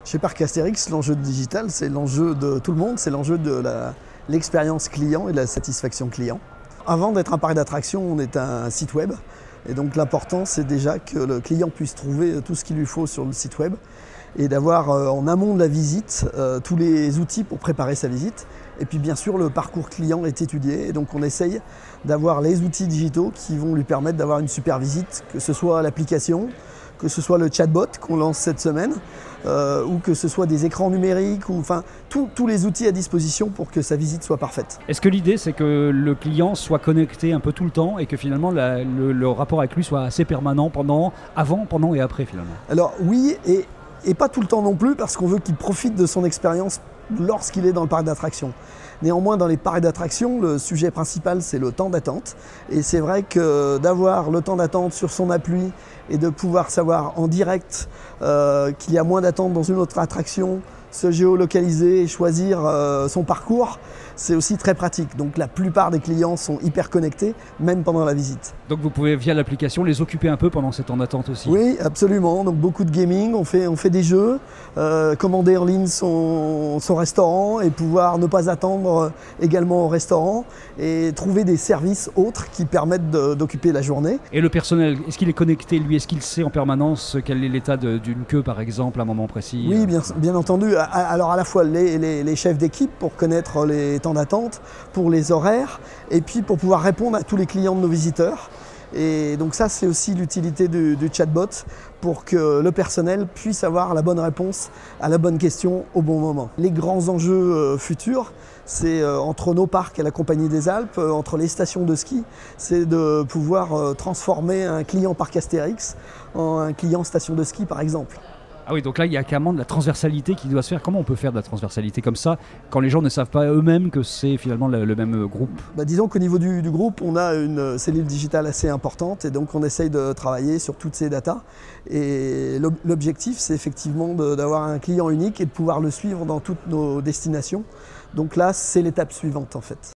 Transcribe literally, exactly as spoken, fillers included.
Chez Parc Astérix, l'enjeu digital, c'est l'enjeu de tout le monde, c'est l'enjeu de l'expérience client et de la satisfaction client. Avant d'être un parc d'attractions, on est un site web. Et donc l'important, c'est déjà que le client puisse trouver tout ce qu'il lui faut sur le site web et d'avoir euh, en amont de la visite euh, tous les outils pour préparer sa visite. Et puis bien sûr, le parcours client est étudié et donc on essaye d'avoir les outils digitaux qui vont lui permettre d'avoir une super visite, que ce soit l'application, que ce soit le chatbot qu'on lance cette semaine, euh, ou que ce soit des écrans numériques, ou enfin tous les outils à disposition pour que sa visite soit parfaite. Est-ce que l'idée c'est que le client soit connecté un peu tout le temps et que finalement la, le, le rapport avec lui soit assez permanent pendant, avant, pendant et après finalement? Alors oui, et, et pas tout le temps non plus, parce qu'on veut qu'il profite de son expérience lorsqu'il est dans le parc d'attractions. Néanmoins, dans les parcs d'attractions, le sujet principal, c'est le temps d'attente. Et c'est vrai que d'avoir le temps d'attente sur son appui et de pouvoir savoir en direct euh, qu'il y a moins d'attente dans une autre attraction, se géolocaliser et choisir euh, son parcours, c'est aussi très pratique. Donc la plupart des clients sont hyper connectés, même pendant la visite. Donc vous pouvez, via l'application, les occuper un peu pendant ces temps d'attente aussi? Oui, absolument. Donc beaucoup de gaming, on fait, on fait des jeux, euh, commander en ligne son, son restaurant et pouvoir ne pas attendre également au restaurant et trouver des services autres qui permettent d'occuper la journée. Et le personnel, est-ce qu'il est connecté, lui? Est-ce qu'il sait en permanence quel est l'état d'une queue, par exemple, à un moment précis? Oui, bien, bien entendu. Alors à la fois les, les, les chefs d'équipe pour connaître les temps d'attente, pour les horaires, et puis pour pouvoir répondre à tous les clients de nos visiteurs. Et donc ça, c'est aussi l'utilité du, du chatbot pour que le personnel puisse avoir la bonne réponse à la bonne question au bon moment. Les grands enjeux euh, futurs, c'est euh, entre nos parcs et la Compagnie des Alpes, euh, entre les stations de ski, c'est de pouvoir euh, transformer un client parc Astérix en un client station de ski par exemple. Ah oui, donc là, il y a carrément de la transversalité qui doit se faire. Comment on peut faire de la transversalité comme ça, quand les gens ne savent pas eux-mêmes que c'est finalement le, le même groupe? Bah, disons qu'au niveau du, du groupe, on a une cellule digitale assez importante et donc on essaye de travailler sur toutes ces datas. Et l'objectif, c'est effectivement d'avoir un client unique et de pouvoir le suivre dans toutes nos destinations. Donc là, c'est l'étape suivante en fait.